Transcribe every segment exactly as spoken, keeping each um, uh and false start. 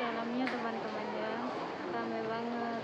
malamnya teman-teman ya, ramai banget.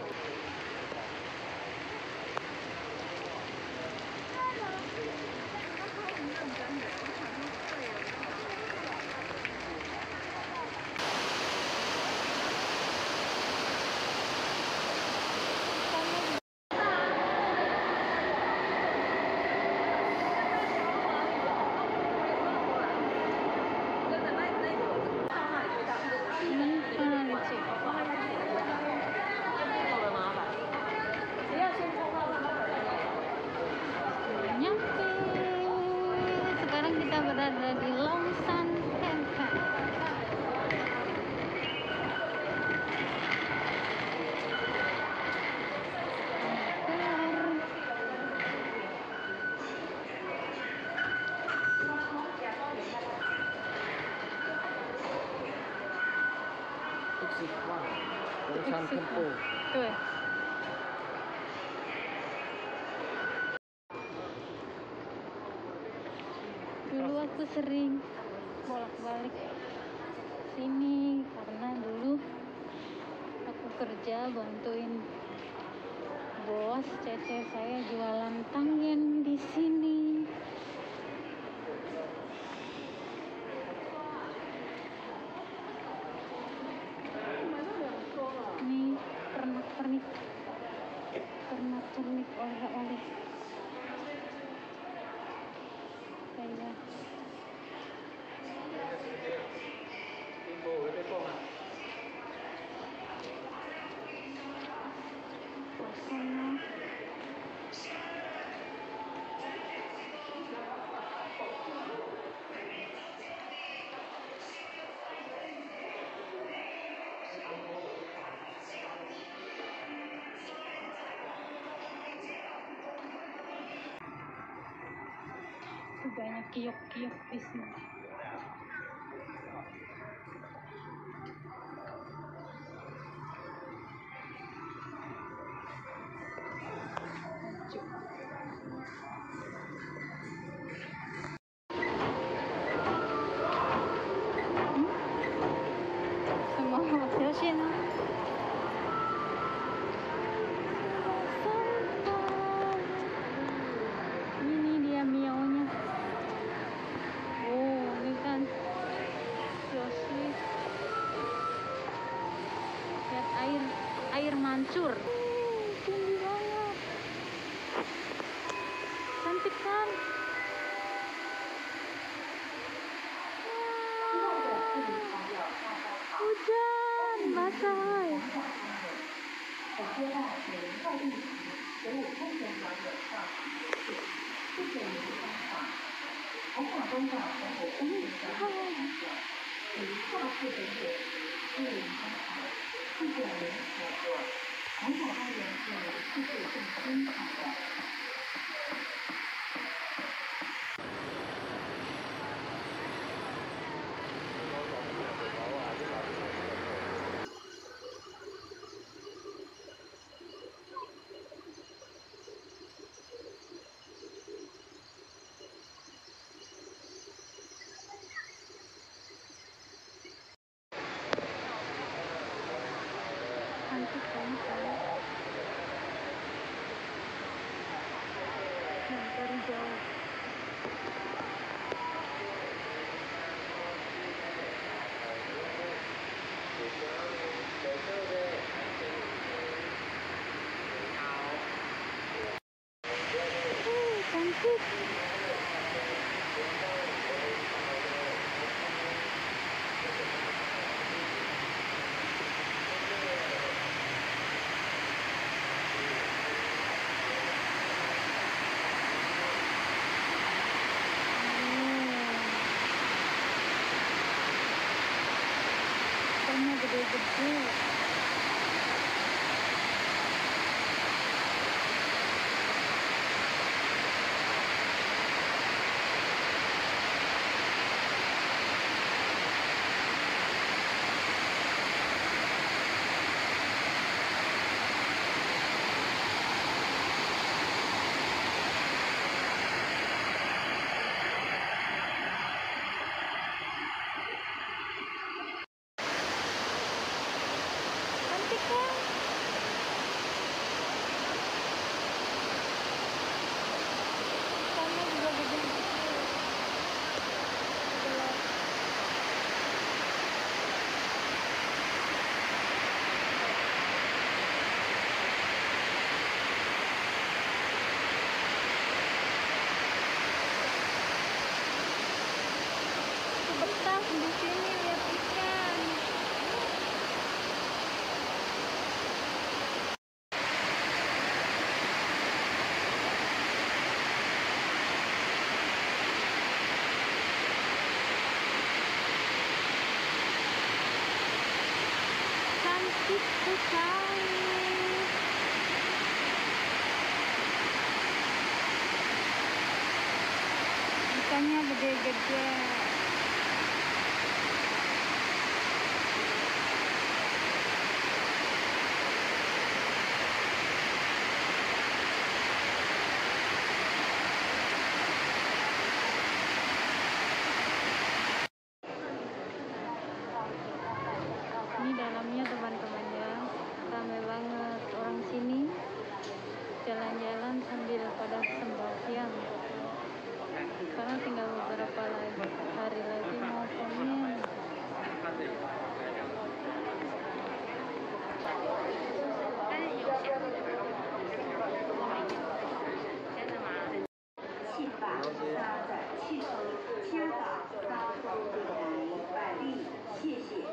Berada di Longsan Tempe. Longsan Tempe. Tuh. Dulu aku sering bolak-balik sini karena dulu aku kerja bantuin bos Cece saya jualan tangen di sini. Nih pernak-pernik pernak-pernik oleh-oleh kayak kosong. Banyak kiok-kiok di sini. Semua hotel sini. Ini dia mionya. Oh, ini kan Yoshi. Lihat air, air mancur. Tinggi banget. Cantik kan? Hujan, basah. 接待美人在一起，给我空闲条件上谢谢您的观赏。采访中的我们恭喜的观众，请下次等等，祝您观赏，谢谢您的合作。采访安人是世界最精彩的。 Cantik kan? Nah, dari jauh. Uh, cantik. Gede-gede. Di sini lihat ikan. Cantik sekali. Ikannya gede-gede. Ini dalamnya teman-teman ya, ramai banget orang sini jalan-jalan sambil pada sembahyang karena tinggal beberapa lagi, hari lagi mau komen. 气法撒在气头，千法撒后对来百利，谢谢。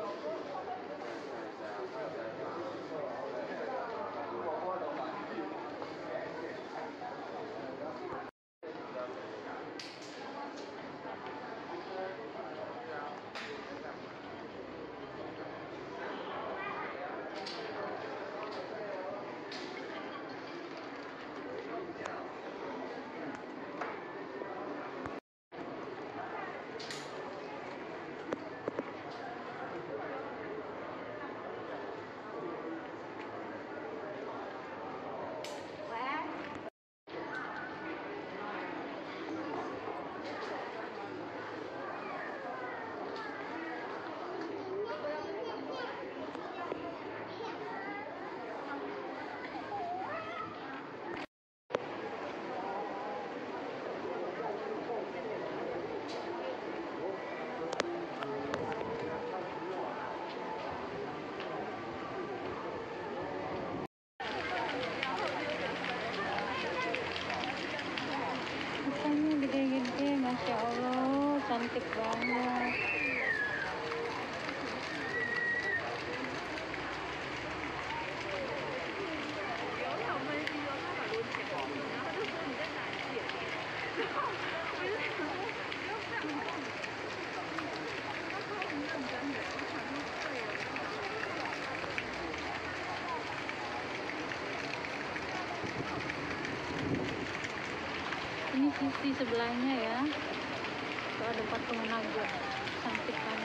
Ikannya gede-gede, Masya Allah, cantik banget. Ini sisi sebelahnya ya, itu ada patung naga, cantik banget.